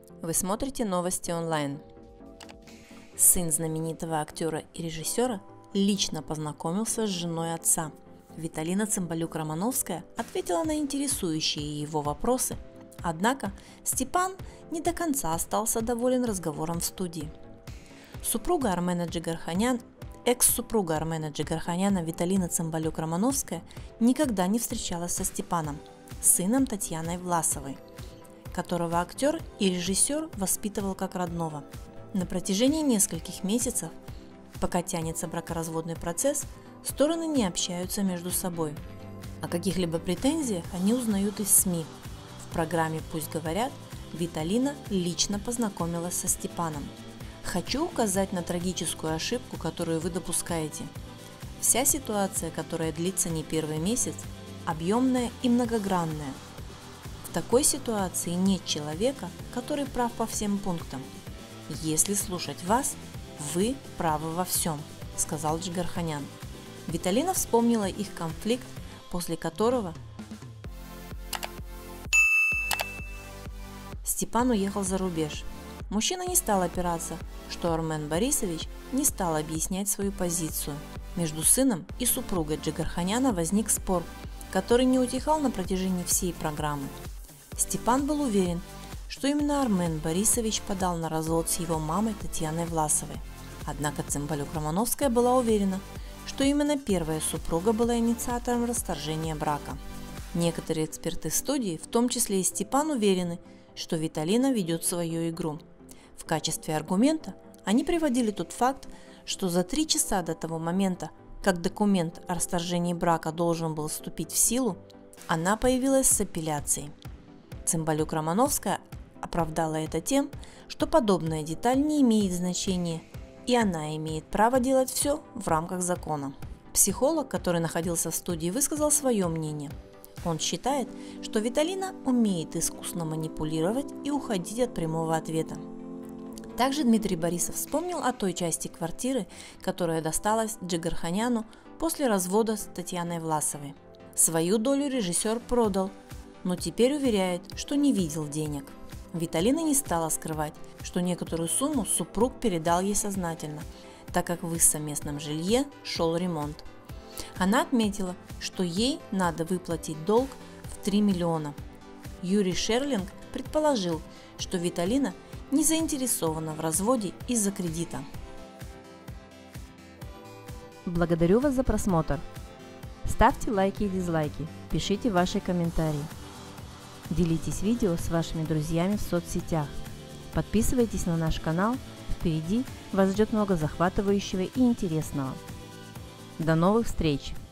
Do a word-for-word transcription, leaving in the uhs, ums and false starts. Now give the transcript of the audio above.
Вы смотрите новости онлайн. Сын знаменитого актера и режиссера лично познакомился с женой отца. Виталина Цымбалюк-Романовская ответила на интересующие его вопросы, однако Степан не до конца остался доволен разговором в студии. Супруга Армена Джигарханян, экс-супруга Армена Джигарханяна Виталина Цымбалюк-Романовская никогда не встречалась со Степаном, сыном Татьяны Власовой, которого актер и режиссер воспитывал как родного. На протяжении нескольких месяцев, пока тянется бракоразводный процесс, стороны не общаются между собой. О каких-либо претензиях они узнают из СМИ. В программе «Пусть говорят» Виталина лично познакомилась со Степаном. Хочу указать на трагическую ошибку, которую вы допускаете. Вся ситуация, которая длится не первый месяц, объемная и многогранная. В такой ситуации нет человека, который прав по всем пунктам. Если слушать вас, вы правы во всем, сказал Джигарханян. Виталина вспомнила их конфликт, после которого Степан уехал за рубеж. Мужчина не стал опираться, что Армен Борисович не стал объяснять свою позицию. Между сыном и супругой Джигарханяна возник спор, который не утихал на протяжении всей программы. Степан был уверен, что именно Армен Борисович подал на развод с его мамой Татьяной Власовой. Однако Цымбалюк-Романовская была уверена, что именно первая супруга была инициатором расторжения брака. Некоторые эксперты студии, в том числе и Степан, уверены, что Виталина ведет свою игру. В качестве аргумента они приводили тот факт, что за три часа до того момента, как документ о расторжении брака должен был вступить в силу, она появилась с апелляцией. Цымбалюк-Романовская оправдала это тем, что подобная деталь не имеет значения, и она имеет право делать все в рамках закона. Психолог, который находился в студии, высказал свое мнение. Он считает, что Виталина умеет искусно манипулировать и уходить от прямого ответа. Также Дмитрий Борисов вспомнил о той части квартиры, которая досталась Джигарханяну после развода с Татьяной Власовой. Свою долю режиссер продал, но теперь уверяет, что не видел денег. Виталина не стала скрывать, что некоторую сумму супруг передал ей сознательно, так как в их совместном жилье шел ремонт. Она отметила, что ей надо выплатить долг в три миллиона. Юрий Шерлинг предположил, что Виталина не заинтересована в разводе из-за кредита. Благодарю вас за просмотр. Ставьте лайки и дизлайки, пишите ваши комментарии. Делитесь видео с вашими друзьями в соцсетях. Подписывайтесь на наш канал, впереди вас ждет много захватывающего и интересного. До новых встреч!